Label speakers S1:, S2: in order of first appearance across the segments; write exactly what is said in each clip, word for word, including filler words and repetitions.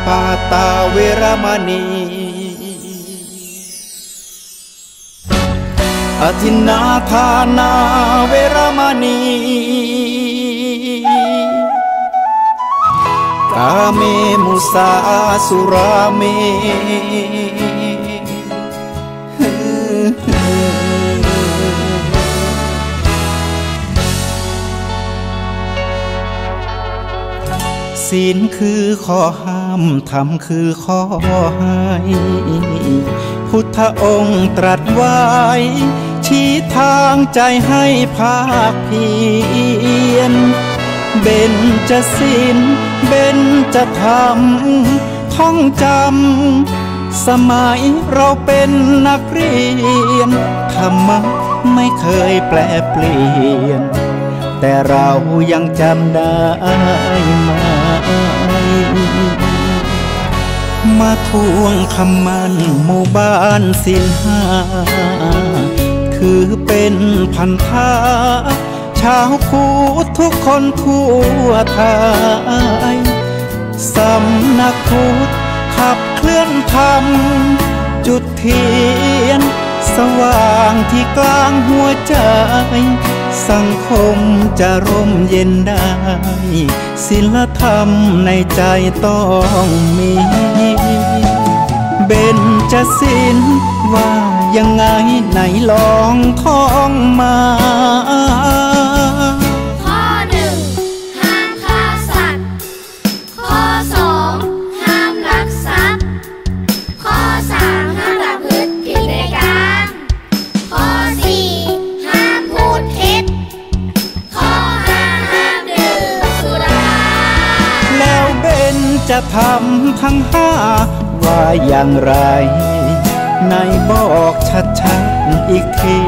S1: ปาตาเวรมณีอทินนาทานาเวรมณีกาเมมุสาสุราเมศีลคือข้อห้ามธรรมคือข้อให้พุทธองค์ตรัสไว้ชี้ทางใจให้ภาคเพียรเบญจศีลเบญจธรรมท่องจำสมัยเราเป็นนักเรียนธรรมะไม่เคยแปลเปลี่ยนแต่เรายังจำได้ไหมมาทวงคำมันหมู่บ้านศีลห้าถือเป็นพันธะชาวพุทธทุกคนทั่วไทยสำนักพุทธขับเคลื่อนธรรมจุดเทียนสว่างที่กลางหัวใจสังคมจะร่มเย็นได้ศีลธรรมในใจต้องมีเบญจศีลว่ายังไงไหนลองท่องมา
S2: ข้อหนึ่งห้ามฆ่าสัตว์ข้อสองห้ามลักทรัพย์ข้อสามห้ามประพฤติผิดในกามข้อสี่ห้ามพูดเท็จข้อห้าห้ามดื่มสุรา
S1: แล้วเบญจธรรมทั้งห้าว่าอย่างไรไหนบอกชัดๆอีกที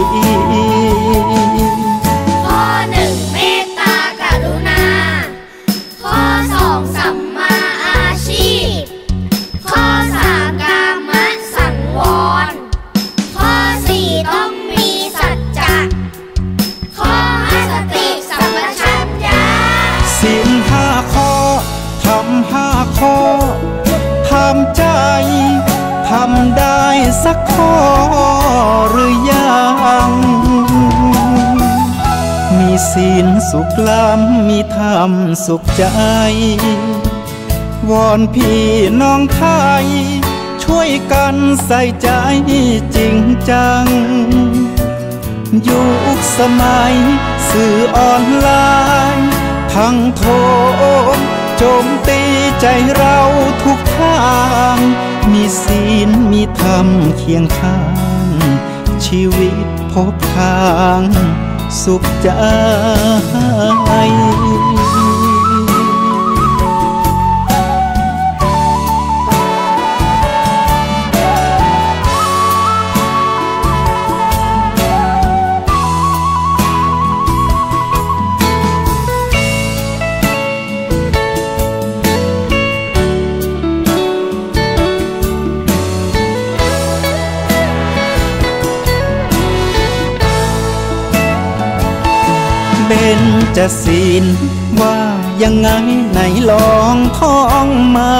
S2: ข้อหนึ่งเมตตากรุณาข้อสองสัมมาอาชีพข้อสามกามสังวรข้อสี่ต้องมีสัจจะข้อห้าสติสัมปชัญญะ
S1: ศีลห้าข้อทำห้าข้อทำใจทำได้สักข้อหรือยังมีศีลสุขล้ำมีธรรมสุขใจวอนพี่น้องไทยช่วยกันใส่ใจจริงจังยุคสมัยสื่อออนไลน์ทั้งโทมโจมตีใจเราทุกทางมีศีลมีธรรมเคียงข้างชีวิตพบทางสุขใจเบญจศีลว่ายังไงไหนลองท่องมา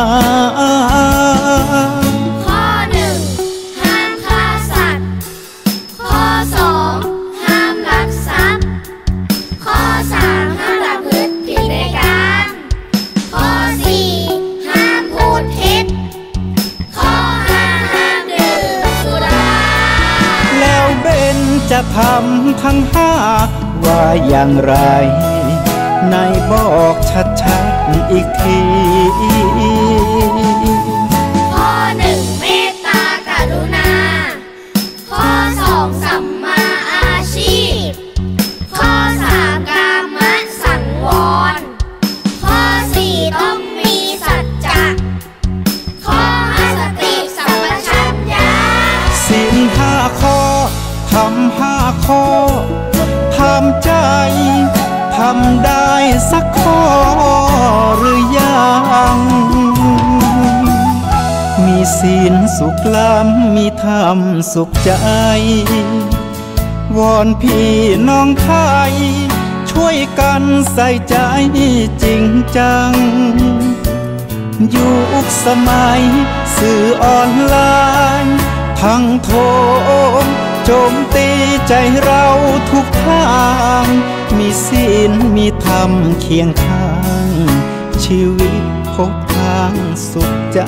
S2: ข้อหนึ่งห้ามฆ่าสัตว์ข้อสองห้ามลักทรัพย์ข้อสามห้ามประพฤติผิดในกามข้อสี่ห้ามพูดเท็จข้อห้าห้ามดื่มสุรา
S1: แล้วเบญจธรรมทั้งห้าว่าอย่างไรไหนบอกชัดๆอีกที
S2: ข้อหนึ่งเมตตากรุณาข้อสองสัมมาอาชีพข้อสามกามสังวรข้อสี่ต้องมีสัจจะข้อห้าสติสัมปชัญญะ
S1: ศีลห้าข้อทำห้าข้อทำใจทำได้สักข้อหรือยังมีศีลสุขล้ำมีธรรมสุขใจวอนพี่น้องไทยช่วยกันใส่ใจจริงจังยุคสมัยสื่อออนไลน์ทั้งโทมโจมตีใจเราทุกทางมีศีลมีธรรมเคียงข้างชีวิตพบทางสุขใจ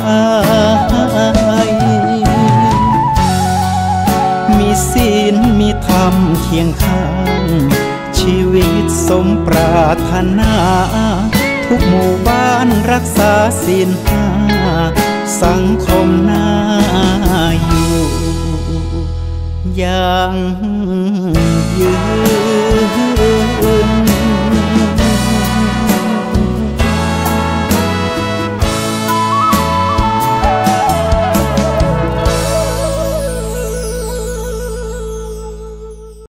S1: มีศีลมีธรรมเคียงข้างชีวิตสมปรารถนาทุกหมู่บ้านรักษาศีลห้าสังคมน่าอยู่อย่างยืน